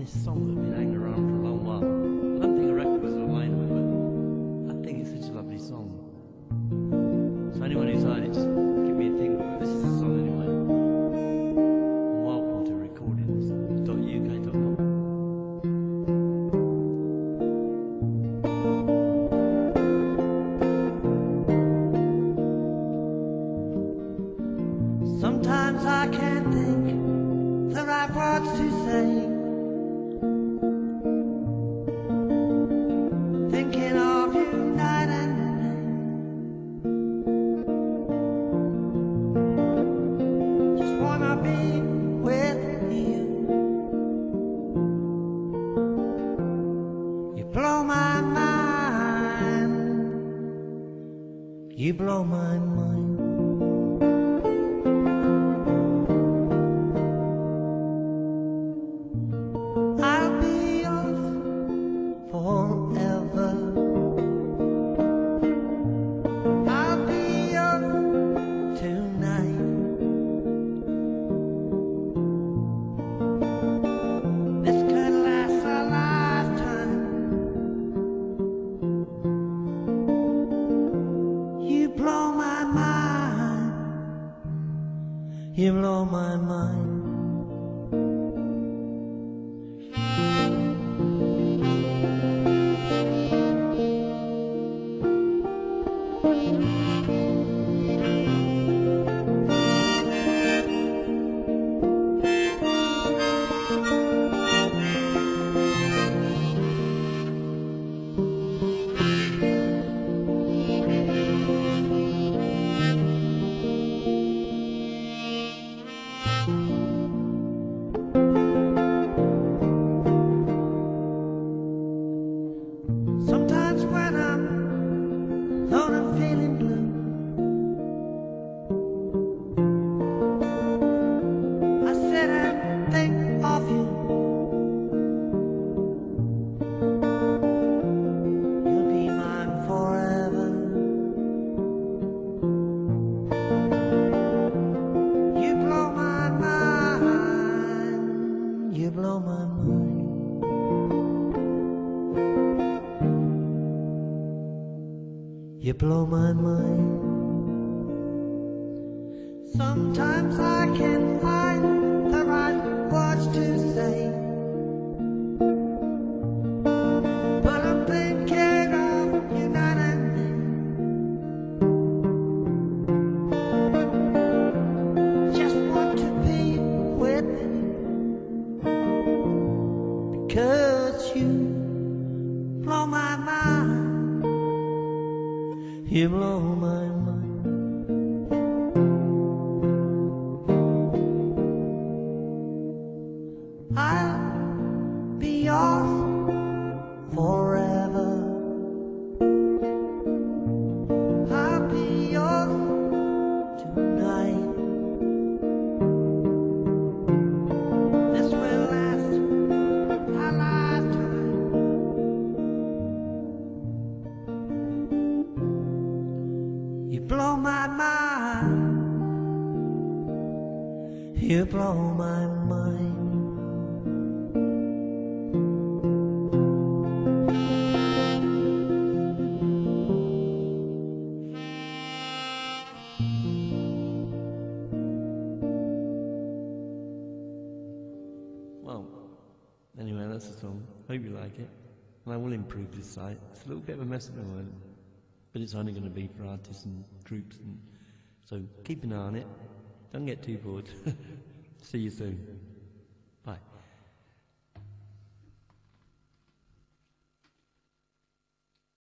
this song that's been hanging around for a long while. I don't think a record was available, but I think it's such a lovely song. So anyone who's heard it, just give me a tingle. But this is the song anyway. Welcome to recordings.uk.com. Sometimes I can't think the right words to say, thinking of you night and day. Just wanna be with you. You blow my mind. You blow my mind. Forever, I'll be yours tonight. This could last a lifetime. You blow my mind. You blow my mind. Sometimes when I'm alone and feeling blue, I sit and think of you. You'll be mine forever. You blow my mind. You blow my mind. You blow my mind. Sometimes I can't find the right words to say, but I'm thinking of you night and day. Just want to be with you, because you blow my mind. You blow my mind. I'll be yours forever. I'll be yours tonight. This will last a lifetime. You blow my mind. You blow my mind. Well, anyway, that's the song. Hope you like it. And I will improve this site. It's a little bit of a mess at the moment, but it's only going to be for artists and groups, and so keep an eye on it. Don't get too bored. See you soon.